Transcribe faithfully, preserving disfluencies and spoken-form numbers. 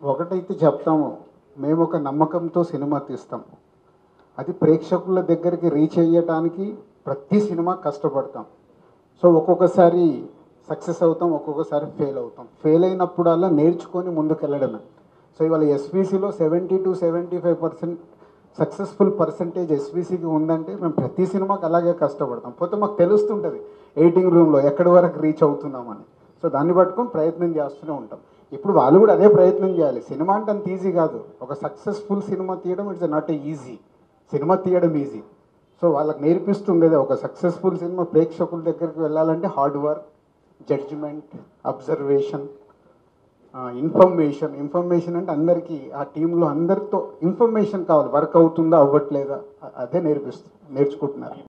ఒకటైతే చెప్తాము, మేము ఒక నమ్మకంతో సినిమా తీస్తాం. అది ప్రేక్షకుల దగ్గరికి రీచ్ అయ్యటానికి ప్రతి సినిమా కష్టపడతాం. సో ఒక్కొక్కసారి సక్సెస్ అవుతాం, ఒక్కొక్కసారి ఫెయిల్ అవుతాం. ఫెయిల్ అయినప్పుడల్లా నేర్చుకొని ముందుకెళ్ళడమే. సో ఇవాళ ఎస్విసిలో seventy two seventy five percent successful percentage ఎస్విసికి ఉందంటే మేము ప్రతి సినిమాకి అలాగే కష్టపడతాం. పోతే మాకు తెలుస్తుంటుంది ఎడిటింగ్ రూమ్లో ఎక్కడి వరకు రీచ్ అవుతున్నామని. సో దాన్ని పట్టుకొని ప్రయత్నం చేస్తూనే ఉంటాం. ఇప్పుడు వాళ్ళు కూడా అదే ప్రయత్నం చేయాలి. సినిమా అంటే అంత ఈజీ కాదు. ఒక సక్సెస్ఫుల్ సినిమా తీయడం it's not a easy. Cinema తీయడం ఈజీ. సో వాళ్ళకి నేర్పిస్తుంది కదా, ఒక సక్సెస్ఫుల్ సినిమా ప్రేక్షకుల దగ్గరికి వెళ్ళాలంటే hard work, judgement, observation, information. Information అంటే అందరికీ ఆ టీంలో అందరితో ఇన్ఫర్మేషన్ కావాలి. వర్క్ అవుతుందా అవ్వట్లేదా అదే నేర్పిస్తుంది నేర్చుకుంటున్నారు.